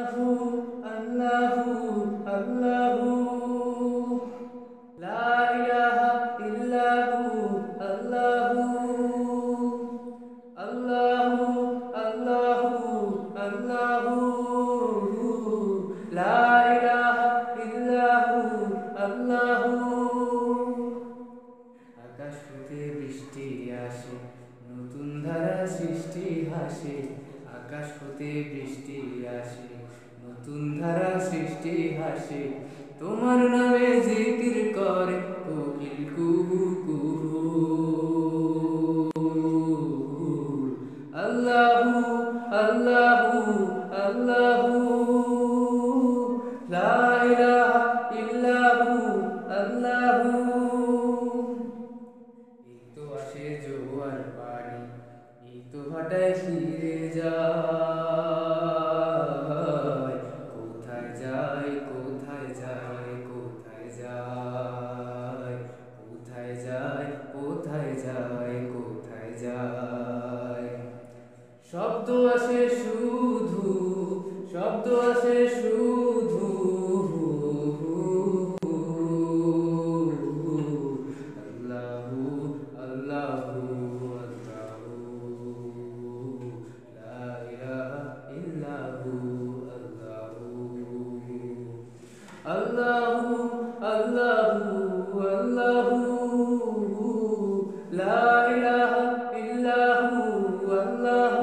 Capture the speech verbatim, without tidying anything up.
আল্লাহু আল্লাহু লা ইলাহা ইল্লাহু আল্লাহু আল্লাহু আল্লাহু আল্লাহু লা ইলাহা ইল্লাহু আল্লাহু। আকাশ হতে বৃষ্টি আসে, নতুন ধারা সৃষ্টি হাসে। আকাশ হতে বৃষ্টি আসে, নতুন ধারা সৃষ্টি হাসে। তোমার নামে জিকির করে কোকিল কুহু কুহু। আল্লাহু আল্লাহু আল্লাহু লা ইলাহা ইল্লাহু আল্লাহু। এই তো আসে জোয়ার পানি, এই তো ভাটায় ফিরে যায়। কোথায় যায় কোথায় যায় কোথায় যায় কোথায় যায় কোথায় যায় কোথায় যায়। শব্দ আসে শুধু, শব্দ আসে শুধু। আল্লাহু আল্লাহু আল্লাহু লা ইলাহা ইল্লাহু আল্লাহু আল্লাহু আল্লাহু আল্লাহু লা ইলাহা ইল্লাহু আল্লাহু।